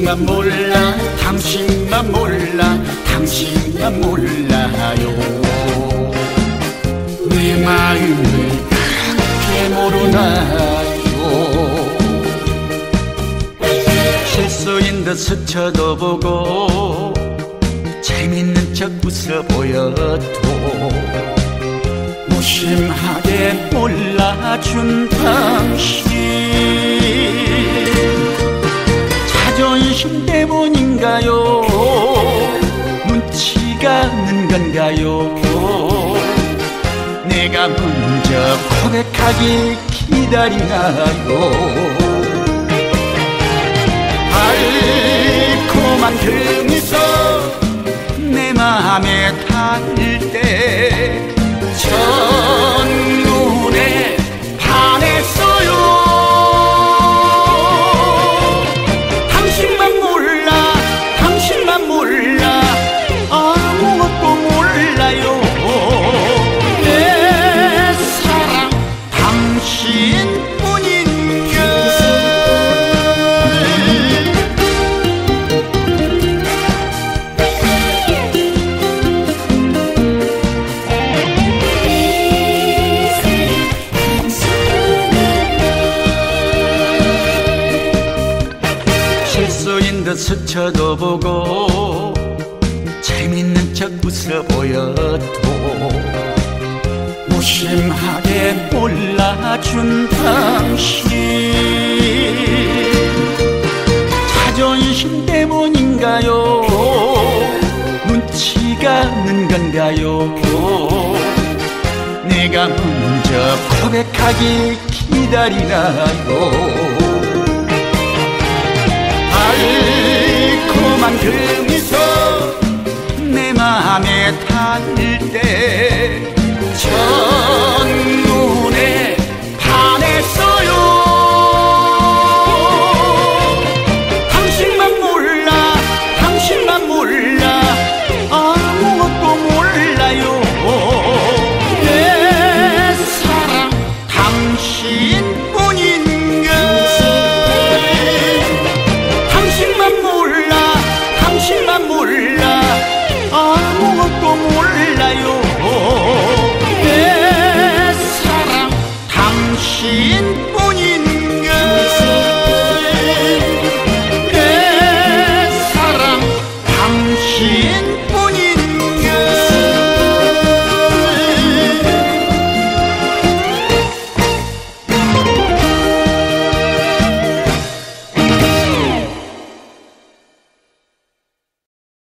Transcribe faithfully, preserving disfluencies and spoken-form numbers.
당신만 몰라 당신만 몰라 당신만 몰라요. 내 마음을 그렇게 모르나요. 실수인 듯 스쳐도 보고 재밌는 척 웃어 보여도 무심하게 몰라준 당신, 자존심 때문인가요? 눈치가 없는 건가요? 내가 먼저 고백하기 기다리나요? 달콤한 그 미소 내 맘에 닿을 때 첫눈에 반했어요. 당신만 몰라 당신만 몰라 아무것도 몰라요. 내 사랑 당신뿐인걸. 실수인 듯 스쳐도 보고 재밌는 척 웃어 보여도 무심하게 몰라준 당신, 자존심 때문인가요? 눈치가 없는 건가요? 내가 먼저 고백하기 기다리나요?